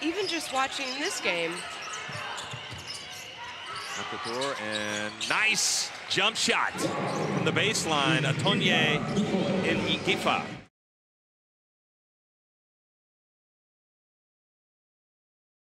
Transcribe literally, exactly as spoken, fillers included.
even just watching this game. And nice jump shot from the baseline. Atonye Nyingifa.